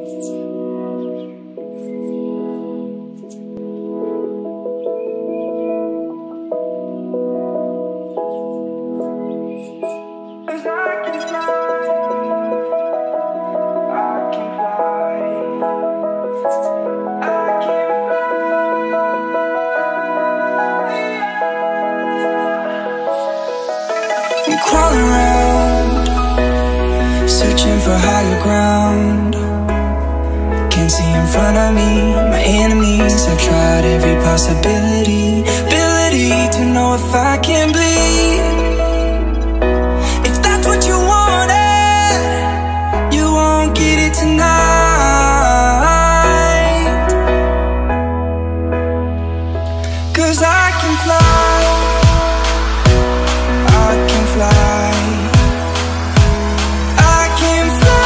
I'm crawling around, searching for higher ground. Can't see in front of me, my enemies. I've tried every possibility, ability to know if I can bleed. If that's what you wanted, you won't get it tonight. 'Cause I can fly, I can fly, I can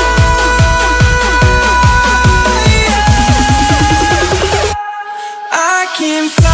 fly, yeah. I can fly.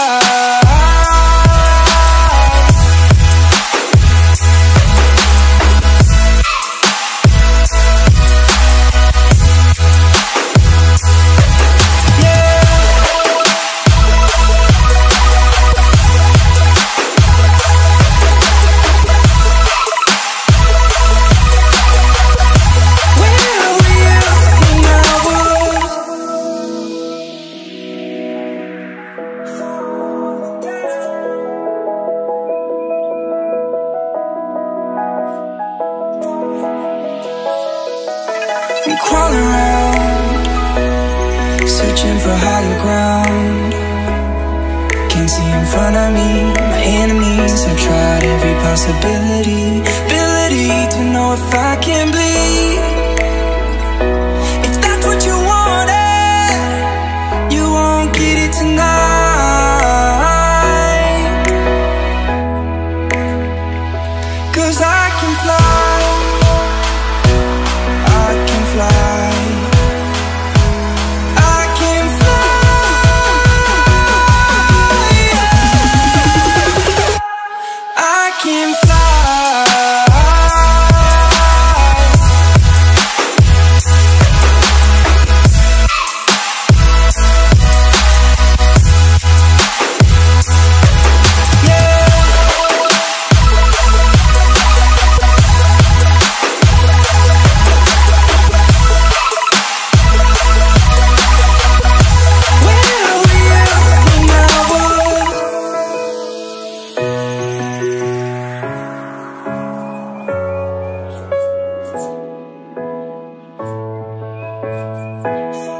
I'm crawling around, searching for higher ground. Can't see in front of me, my enemies. I've tried every possibility, ability to know if I can bleed. If that's what you wanted, you won't get it tonight. 'Cause I can fly, I can fly, I can fly, yeah. I can fly. Fall